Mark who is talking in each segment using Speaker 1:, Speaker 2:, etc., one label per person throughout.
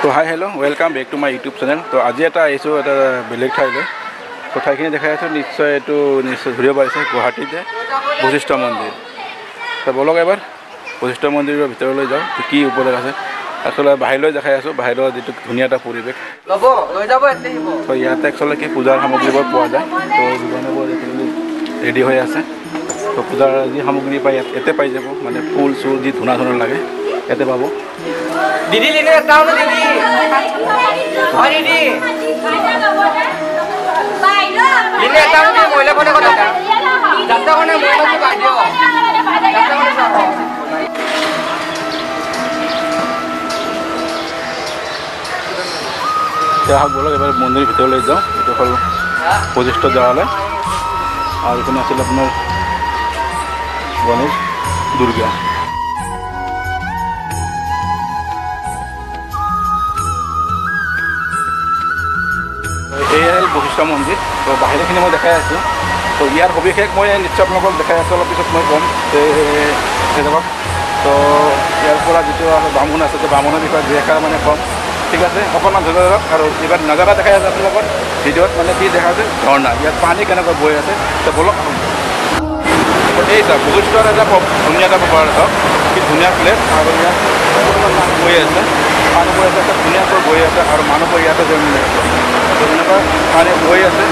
Speaker 1: तो hi hello welcome back to my YouTube channel. तो आज এটা বেলেগ ঠাইলৈ তো ঠাইখিনি দেখাই আছোঁ। নিশ্চয় এইটো নিশ্চয় ঘূৰিব পাৰিছে গুৱাহাটীতে বশিষ্ঠ মন্দিৰ। তো বলক এবাৰ বশিষ্ঠ মন্দিৰৰ ভিতৰলৈ যাওঁ। কি উপদেশ আছে আচলতে বাহিৰলৈ দেখাই আছোঁ। বাহিৰৰ যিটো ধুনীয়া এটা পৰিৱেশ তো ইয়াতে একচুৱেলি কি পূজাৰ সামগ্ৰীবোৰ পোৱা যায়। তো দোকানবোৰ ৰেডি হৈ আছে। তো পূজাৰ যি সামগ্ৰী পায় ইয়াতে পাই যাব, মানে ফুল চুল যি ধুনা ধুনা লাগে ইয়াতে পাব।
Speaker 2: दीदी लेने आता हूँ दीदी और दीदी लेने आता हूँ दीदी मोइला कोने को जाता जाता कोने मोइला को बांधियो जाता कोने साथ
Speaker 1: क्या हाँ बोलो एबार मंदिर भीतर ले जाओ। ये हल बशिष्ठ देवालय और इतने आसिल अपना गणेश दुर्गा। এই বশিষ্ঠ মন্দিৰ। তো বাহিৰখিনি মই দেখাই আছোঁ। তো ইয়াৰ সবিশেষ মই নিশ্চয় আপোনালোকক দেখাই আছোঁ। অলপ পিছত মই ক'ম জেগাত। তো ইয়াৰ পৰা যিটো বামুণ আছে তো বামুণৰ বিষয়ে দুই এষাৰ মানে ক'ম, ঠিক আছে। অকণমান ধৰি লওক। আৰু এইবাৰ নাজাৰা দেখাই আছে আপোনালোকৰ ভিডিঅ'ত, মানে কি দেখা আছে ঝৰ্ণা, ইয়াত পানী কেনেকৈ বৈ আছে। তো বলক এই চাওক বশিষ্ঠৰ এটা ধুনীয়া এটা পথাৰ চাওক, কি ধুনীয়া প্লেচ। আৰু ইয়াত পানী বৈ আছে, পানী বৈ আছে, এটা ধুনীয়াকৈ বৈ আছে। আৰু মানুহবোৰ ইয়াতে জন্মি আছে। তো এনেকুৱা পানী বৈ আছে।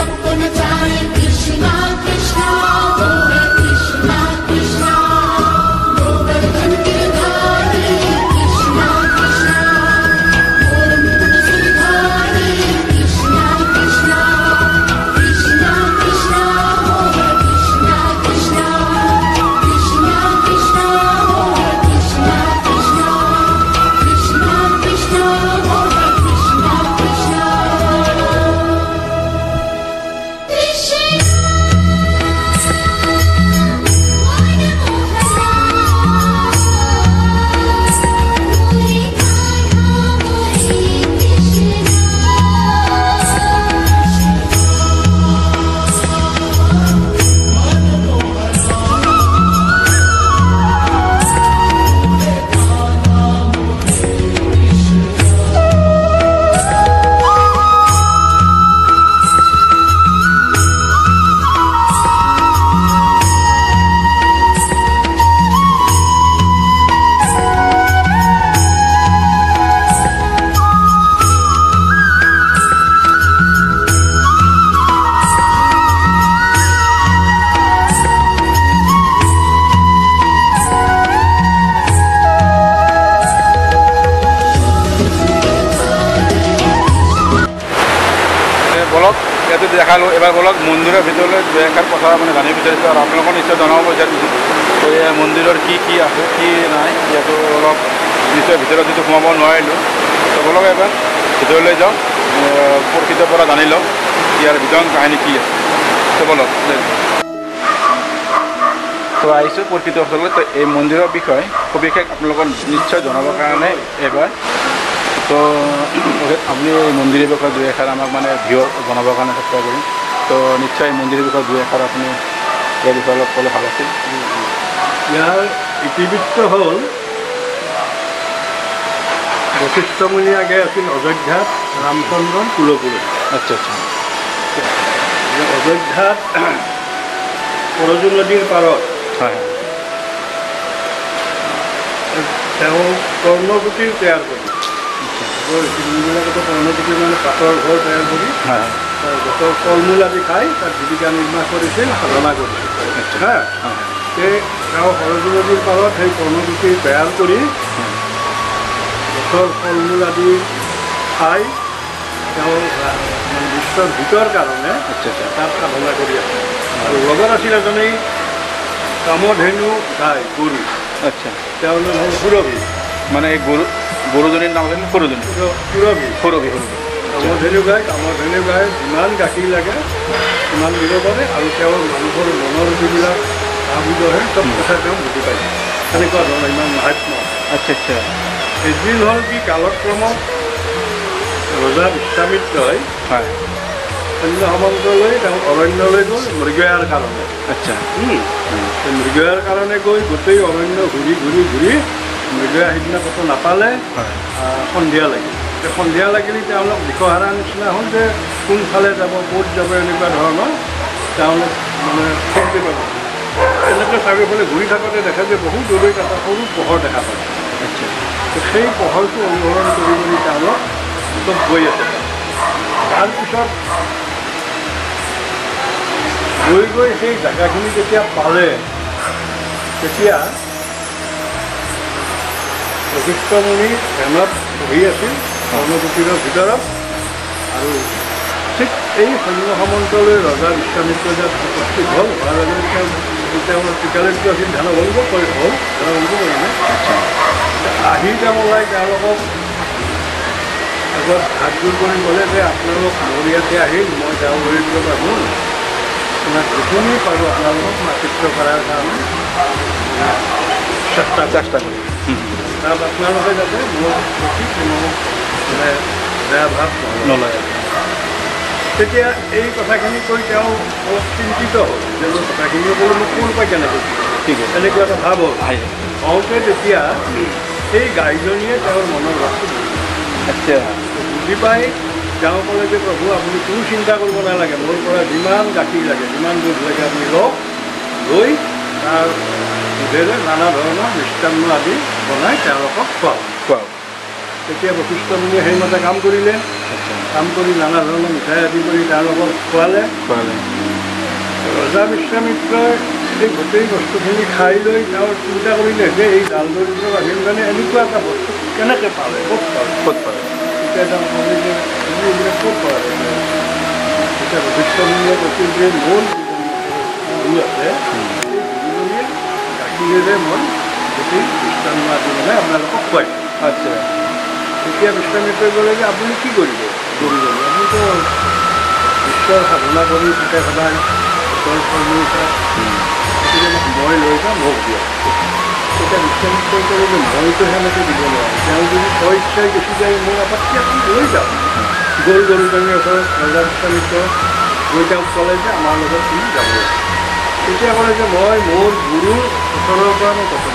Speaker 1: বলক ইয়াতে দেখালোঁ। এবাৰ বলক মন্দিৰৰ ভিতৰলৈ দুই এষাৰ কথা মানে জানিব বিচাৰিছোঁ আৰু আপোনালোকক নিশ্চয় জনাব বিচাৰিছোঁ। তো এই মন্দিৰৰ কি কি আছে কি নাই ইয়াতো অলপ নিশ্চয় ভিতৰত যিটো সোমাব নোৱাৰিলোঁ। তো বলক এবাৰ ভিতৰলৈ যাওঁ, প্ৰকৃতিৰ পৰা জানি লওঁ ইয়াৰ ভিতৰত কাহিনী কি আছে। তো বলক তো আহিছোঁ প্ৰকৃত অঞ্চললৈ। তো এই মন্দিৰৰ বিষয়ে সবিশেষ আপোনালোকক নিশ্চয় জনাবৰ কাৰণে এবাৰ তো আপুনি এই মন্দিৰৰ বিষয়ে দুই এষাৰ আমাক মানে ভিডিঅ' বনাবৰ কাৰণে চেষ্টা কৰিম। তো নিশ্চয় এই মন্দিৰৰ বিষয়ে দুই এষাৰ আপুনি ইয়াৰ বিষয়ে অলপ ক'লে ভাল আছিল।
Speaker 3: ইয়াৰ ইতিবৃত্ত হ'ল বশিষ্ঠ মুনি আগে আছিল অযোধ্যাত ৰামচন্দ্ৰ কুলপুৰুষ।
Speaker 1: আচ্ছা আচ্ছা।
Speaker 3: অযোধ্যাত সৰজু নদীৰ পাৰত
Speaker 1: হয়
Speaker 3: তেওঁ কৰ্ণকুটীৰ তৈয়াৰ কৰি ঋষিমুনিবিলাকতো কৰ্ণকুটীৰ মানে পাতৰ ঘৰ তৈয়াৰ কৰি গছৰ ফল মূল আদি খাই তাত জীৱিকা নিৰ্বাহ কৰিছিল, সাধনা কৰিছিল। হা সেই তেওঁ সৰজু নদীৰ পাৰত সেই কৰ্ণকুটী তৈয়াৰ কৰি গছৰ ফল মূল আদি খাই তেওঁ বিশ্বৰ ভিতৰ কাৰণে তাত সাধনা কৰি আছে। আৰু লগত আছিল এজনী কামধেনু গাই গৰু। আচ্ছা, তেওঁৰ নাম হ'ল সুৰভি।
Speaker 1: মানে এই গৰুজনীৰ নাম আছিল সুৰভি। সুৰভি সুৰভি
Speaker 3: কামধেনু গাই যিমান গাখীৰ লাগে সিমান দিব পাৰে। আৰু তেওঁৰ মানুহৰ মনৰ যিবিলাক ভাবিদহে চব কথা তেওঁ বুজি পাইছে। তেনেকুৱা ধৰণৰ ইমান মাহাত্ম্য।
Speaker 1: আচ্ছা আচ্ছা।
Speaker 3: এদিন হ'ল কি কালক্ৰমত ৰজা বিশ্বামিত্ৰই অন্য সামন্তলৈ তেওঁ অৰণ্যলৈ গ'ল মৃগয়াৰ কাৰণে। আচ্ছা, মৃগয়াৰ কাৰণে গৈ গোটেই অৰণ্য ঘূৰি ঘূৰি ঘূৰি মৃগয়া সিদিনা ক'তো নাপালে। সন্ধিয়া লাগিল। সন্ধিয়া লাগিলে তেওঁলোক দিশহাৰা নিচিনা হ'ল যে কোনফালে যাব ক'ত যাব এনেকুৱা ধৰণৰ তেওঁলোক মানে চিন্তি পাব এনেকৈ চাৰিওফালে ঘূৰি থাকোঁতে দেখা যে বহুত দূৰৈত এটা সৰু পোহৰ দেখা পায় সেই পোহৰটো অনুসৰণ কৰি কৰি তেওঁলোক চব গৈ আছে তাৰপিছত গৈ গৈ সেই জেগাখিনি যেতিয়া পালে তেতিয়া বশিষ্ঠমুনি ধ্যানত বহি আছিল কৰ্ণকুটীৰৰ ভিতৰত আৰু ঠিক এই সৈন্য সামন্তলৈ ৰজা বিশ্বামিত্ৰ যে উপস্থিত হ'ল হোৱাৰ লগে লগে তেওঁ টিকালজ্ঞ আছিল ধ্যানভংগ কৰি হ'ল ধ্যানভংগ কৰিলে আহি তেওঁ ওলাই তেওঁলোকক আগত হাতযোৰ কৰি ক'লে যে আপোনালোক মোৰ ইয়াতে আহিল মই তেওঁ লৈ যোৱা আহোঁ আপোনাক যিখিনি পাৰোঁ আপোনালোকক মাতৃত্ব কৰাৰ কাৰণে চেষ্টা কৰি তাত আপোনালোকে যাতে মোৰ প্ৰতি কোনো মানে বেয়া ভাৱ নলয় তেতিয়া এই কথাখিনি কৈ তেওঁ অলপ চিন্তিত হ'ল যে মোৰ কথাখিনি বোলো মোক কোন পাই কেনেকৈ ঠিক আছে এনেকুৱা এটা ভাৱ হ'ল হওঁতে তেতিয়া সেই গাইজনীয়ে তেওঁৰ মনৰ ভাৱটো আচ্ছা বুজি পাই তেওঁ ক'লে যে প্ৰভু আপুনি কোনো চিন্তা কৰিব নালাগে মোৰ পৰা যিমান গাখীৰ লাগে যিমান দুধ লাগে আপুনি লওক লৈ তাৰ দুধেৰে নানা ধৰণৰ মিষ্টান্ন আদি বনাই তেওঁলোকক খুৱাওক তেতিয়া বশিষ্ঠমুনিয়ে সেইমতে কাম কৰিলে কাম কৰি নানা ধৰণৰ মিঠাই আদি কৰি তেওঁলোকক খোৱালে ৰজা বিশ্বামিত্ৰই এই গোটেই বস্তুখিনি খাই লৈ তেওঁ চিন্তা কৰিলে যে এই জাল দৰিদ্ৰ আহিল কাৰণে এনেকুৱা এটা বস্তু কেনেকৈ পালে ক'ত পালে তেতিয়া তেওঁ ক'লে যে এইবিলাক ক'ত পালে তেতিয়া বশিষ্ঠমুনিয়ে কৈছিল যে মোৰ গুৰু আছে গাখীৰেৰে মই গোটেই মিষ্টান্ন আদি মানে আপোনালোকক খুৱাই আচ্ছা তেতিয়া বিশ্বামিত্ৰই ক'লে যে আপুনি কি কৰিব গুৰুজনী আপুনিতো ঈশ্বৰ সাধনা কৰি থাকে সদায় ঈশ্বৰ কৰ্মী গতিকে মই লৈ যাওঁ মোক দিয়ক তেতিয়া বিশ্বামিত্ৰই ক'লে যে মইতো সেনেকৈ দিব নোৱাৰোঁ তেওঁ যদি স্বইচ্ছাই গুচি যায় মোৰ আপত্তি আপুনি লৈ যাওক গ'ল গৰুজনীৰ ওচৰত ৰজা বিশ্বামিত্ৰ গৈ তেওঁক ক'লে যে আমাৰ লগত তুমি যাব তেতিয়া ক'লে যে মই মোৰ গুৰুৰ ওচৰৰ পৰা মই কথা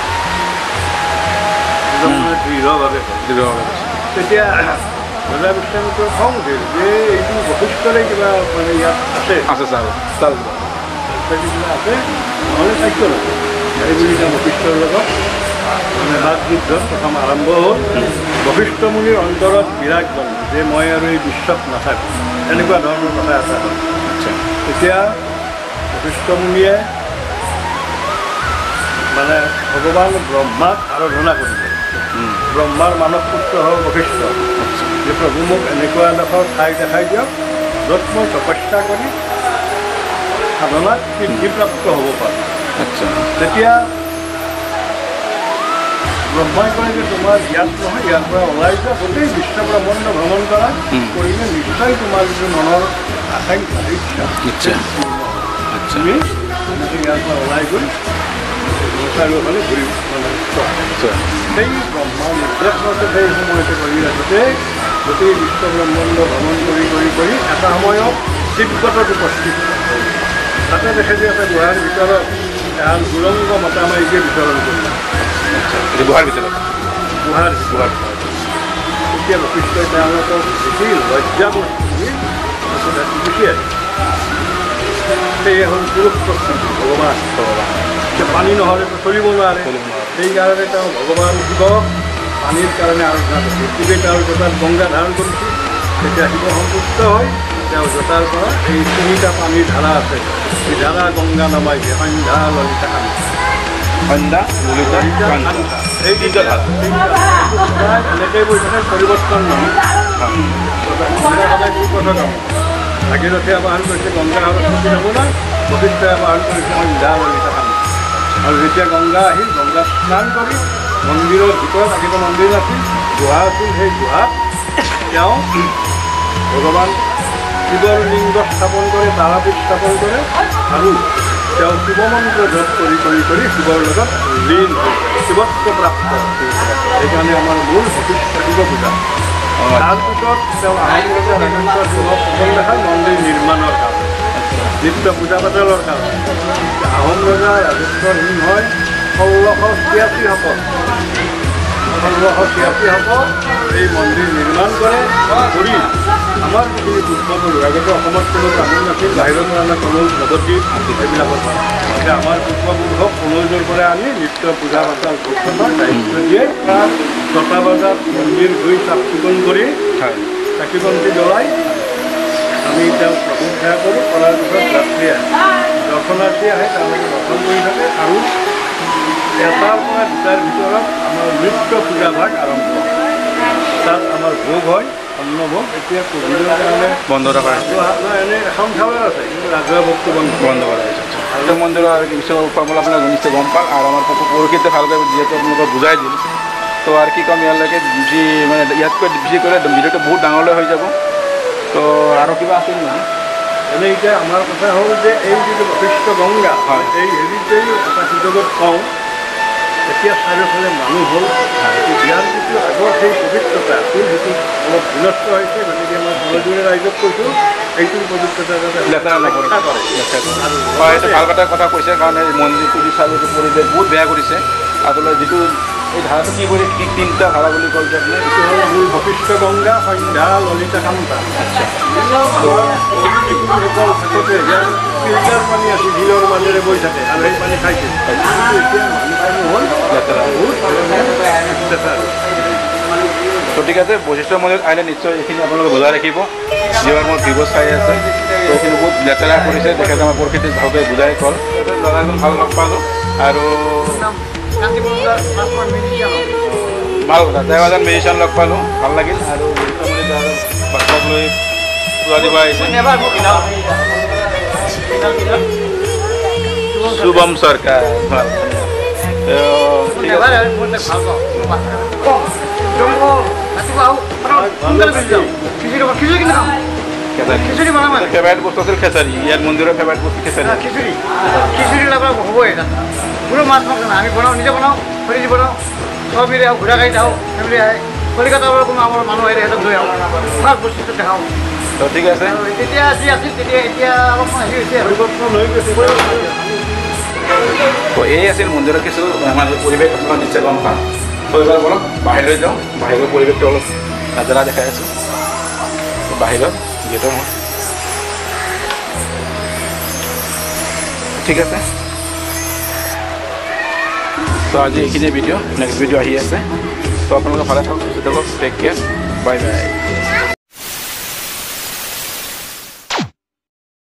Speaker 3: দৃঢ়ভাৱে তেতিয়া ৰজা বিশ্বামিত্ৰৰ খং উঠিল যে এইটো বশিষ্ঠৰে কিবা মানে ইয়াত আছে কিবা আছে নহ'লে স্বাস্থ্য লাগে এই বুলি তেওঁ বশিষ্ঠৰ লগত মানে বাক যুদ্ধত প্ৰথম আৰম্ভ হ'ল বশিষ্ঠমুনিৰ অন্তৰত বিৰাগ গ'ল যে মই আৰু এই বিশ্বত নাথাকোঁ এনেকুৱা ধৰণৰ কথা এটা হ'ল তেতিয়া বশিষ্ঠমুনিয়ে মানে ভগৱান ব্ৰহ্মাক আৰাধনা কৰিলে ব্ৰহ্মাৰ মানৱ পুত্ৰ হ'ল বশিষ্ঠ যে প্ৰভু মোক এনেকুৱা এডোখৰ ঠাই দেখাই দিয়ক য'ত মই তপস্যা কৰি সাধনাত সিদ্ধিপ্ৰাপ্ত হ'ব পাৰোঁ তেতিয়া ব্ৰহ্মাই কয় যে তোমাৰ ইয়াত নহয় ইয়াৰ পৰা ওলাই যোৱা গোটেই বিশ্ব ব্ৰহ্মাণ্ড ভ্ৰমণ কৰা কৰিলে নিশ্চয় তোমাৰ যিটো মনৰ আকাংক্ষা ইচ্ছা তুমি ইয়াৰ পৰা ওলাই গৈ চাৰিওফালে ঘূৰি মানে সেই ব্ৰহ্মাৰ নিৰ্দেশ মতে সেই সময়তে কৰি ৰাখোঁতে গোটেই বিশ্ব ব্ৰহ্মাণ্ড ভ্ৰমণ কৰি এটা সময়ত তিব্বতত উপস্থিত তাতে দেখে যে এটা গুহাৰ ভিতৰত এহাল গুৰংগ মতা মাইকীয়ে বিচৰণ কৰিলে গুহাৰ তেতিয়া বশিষ্ঠই তেওঁলোকক দেখি লজ্জা কৰি গুচি আহিল সেয়ে হ'ল পুৰুষ প্ৰকৃতি ভগৱান পানী নহ'লেতো চলিব নোৱাৰে সেইকাৰণে তেওঁ ভগৱান শিৱক পানীৰ কাৰণে আৰাধনা কৰিছিল শিৱে তেওঁৰ জোতাত গংগা ধাৰণ কৰিছিল তেতিয়া শিৱ সন্তুষ্ট হৈ তেওঁ জোতাৰ পৰা এই তিনিটা পানীৰ ধাৰা আছে এই ধাৰা গংগা নমাইছে সন্ধ্যা ললিতা কান্তা এই তিনিটা ধাৰা এনেকৈ বৈ থাকে পৰিৱৰ্তন নহয় ভাগীৰথে আবাহন কৰিছে গংগা সৰস্বতী নমুনা বশিষ্ঠই আবাহন কৰিছে সন্ধ্যা ললিতা কান্তা আৰু যেতিয়া গংগা আহিল গংগা স্নান কৰি মন্দিৰৰ ভিতৰত আগতে মন্দিৰ নাছিল গুহা আছিল সেই গুহাত তেওঁ ভগৱান শিৱৰ লিংগ স্থাপন কৰে তাৰাপীঠ স্থাপন কৰে আৰু তেওঁ শিৱ মন্ত্ৰ জপ কৰি শিৱৰ লগত লীন শিৱত্ব প্ৰাপ্ত সেইকাৰণে আমাৰ মূল বশিষ্ঠ শিৱ পূজা তাৰপিছত তেওঁ আহোম ৰজা ৰাজেন্দ্ৰ সিংহক সফল দেখায় মন্দিৰ নিৰ্মাণৰ কাৰণে নিত্য পূজা পাতলৰ কাৰণে আহোম ৰজা ৰাজেন্দ্ৰ সিংহই 1686 1686 এই মন্দিৰ নিৰ্মাণ কৰে কৰি আমাৰ যিখিনি পূৰ্বপুৰুষ আগতে অসমত কোনো ব্ৰাহ্মণ নাছিল বাহিৰৰ পৰা অনা কনৌজ নৱদ্বীপ এইবিলাকৰ পৰা এতিয়া আমাৰ পূৰ্বপুৰুষক কনৌজৰ পৰা আনি নিত্য পূজা পাতল উৎসৱৰ দায়িত্ব দিয়ে প্ৰায় 6টা বজাত মন্দিৰ গৈ চাফ চিকুণ কৰি চাকি বন্তি জ্বলাই আমি তেওঁক প্ৰভু সেৱা কৰোঁ কৰাৰ পিছত ৰাত্ৰি দৰ্শনাৰ্থী আহে তেওঁলোকে দৰ্শন কৰি থাকে আৰু এটাৰ পৰা দুটাৰ ভিতৰত আমাৰ নৃত্য পূজা ভাগ আৰম্ভ হয় তাত আমাৰ ভোগ হয় অন্নভোগ এতিয়া কোভিডৰ কাৰণে
Speaker 1: বন্ধ ৰখা হৈছে
Speaker 3: এনেই এখন খাবৰ আছে কিন্তু ৰাজহুৱা ভোগটো বন্ধ
Speaker 1: কৰা হৈছে আৰু মন্দিৰৰ আৰু কিছু ফৰ্মুলা আপোনাৰ নিশ্চয় গম পাল আৰু আমাৰ পৰহিতে ভালকৈ যিহেতু আপোনালোকক বুজাই দিল তো আৰু কি ক'ম ইয়ালৈকে যি মানে ইয়াতকৈ বেছি কৰিলে ভিডিঅ'টো বহুত ডাঙৰলৈ হৈ যাব তো আৰু কিবা আছিল নেকি
Speaker 3: এনেই এতিয়া আমাৰ কথা হ'ল যে এই যিটো বশিষ্ঠ গংগা এই হেৰিত যদি এটা সুযোগত কওঁ এতিয়া চাৰিওফালে মানুহ হ'ল ইয়াৰ যিটো আগৰ সেই পবিত্ৰতা আছিল সেইটো অলপ বিনষ্ট হৈছে গতিকে মই সমাজৰে ৰাইজক কৈছোঁ এইটোৰ পবিত্ৰতা যাতে
Speaker 1: লেতেৰা নকৰে এইটো ভাল কথা কৈছে কাৰণ এই মন্দিৰটো যি চালোঁ এইটো পৰিৱেশ বহুত বেয়া কৰিছে আচলতে যিটো এই ধাৰাটো কি কৰি তিনিটা ধাৰা বুলি ক'ল যে আপুনি
Speaker 3: এইটো হ'ল মূল বশিষ্ঠ গংগা সন্ধ্যা ললিতা কান্তা যিসকল থাকোঁতে ইয়াৰ ফিল্টাৰ পানী আছিল শিলৰ মাজেৰে বৈ থাকে আৰু সেই পানী খাইছিল এতিয়া মানুহ হ'ল
Speaker 1: লেতেৰা
Speaker 3: বহুত অত্যাচাৰ
Speaker 1: তো ঠিক আছে বশিষ্ঠ মন্দিৰত আহিলে নিশ্চয় এইখিনি আপোনালোকে বজাই ৰাখিব যিবোৰ মোৰ ভিডিঅ' চাই আছে তো এইখিনি বহুত লেতেৰা কৰিছে তেখেতে আমাৰ প্ৰকৃতিত ভালকৈ বুজাই ক'ল দাদা এজন ভাল লগ পালোঁ আৰু ভাল কথা তেওঁ এজন মিউজিচিয়ান লগ পালোঁ ভাল লাগিল আৰু বাচ্চাক লৈ পূজা দিব আহিছে শুভম চৰকাৰ ভাল ফেভাৰিট বস্তু আছিল খেচাৰি ইয়াত মন্দিৰৰ ফেভাৰিট বস্তু খেচাৰি
Speaker 2: খিচুড়ি হ'বই কোনো মাছ মাংস নাই আমি বনাওঁ নিজে বনাওঁ খৰি বনাওঁ চব মিলি আহোঁ ঘূৰা গাড়ী যাওঁ ফেমিলি আহে কলিকাতাৰ পৰা কোনো আমাৰ মানুহ আহিলে সিহঁতক লৈ আহোঁ ফাৰ্ষ্ট বস্তুটো দেখাওঁ
Speaker 1: তো ঠিক আছে
Speaker 2: তেতিয়া যি আছিল তেতিয়া এতিয়া অলপমান হেৰি হৈছে
Speaker 3: পৰিৱৰ্তন হৈ গৈছে
Speaker 1: তো এই আছিল মন্দিৰৰ কিছু আমাৰ পৰিৱেশ আপোনালোকে নিশ্চয় গম পাম তো এইবাৰ বলক বাহিৰলৈ যাওঁ বাহিৰৰ পৰিৱেশটো অলপ নাজাৰা দেখাই আছোঁ বাহিৰত গেটৰ মই ঠিক আছে তো আজি এইখিনিয়ে ভিডিঅ' নেক্সট ভিডিঅ' আহি আছে তো আপোনালোকে ভালে থাকক সুস্থ থাকক টেক কেয়াৰ বাই বাই